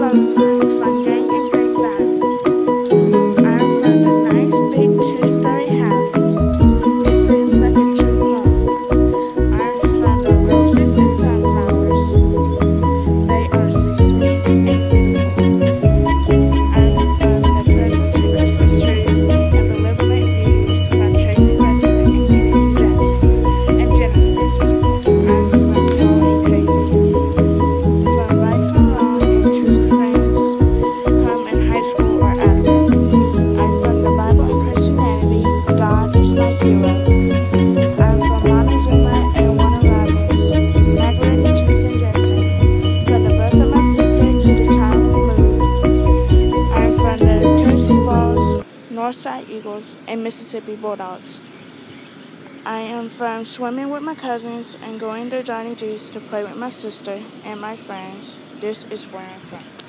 signs from Gang and Great Valley. I'm from a nice big two-story house. It feels like a true home. I'm from the roses and sunflowers. They are sweet and beautiful. I'm from the presents and Christmas trees and benevolent views from Tracy Preston and Kennedy Jackson and Jennifer. I'm from Tall and Crazy. From right from wrong and true friends come in high school or after. I'm from the Bible and Christianity. God is my hero. I'm from Montezuma and Warner Robins, Magdalene, Truth, and Jesse. From the birth of my sister to the time of the move. I'm from the Tennessee Vols, Northside Eagles, and Mississippi Bulldogs. I am from swimming with my cousins and going to Johnny G's to play with my sister and my friends. This is where I'm from.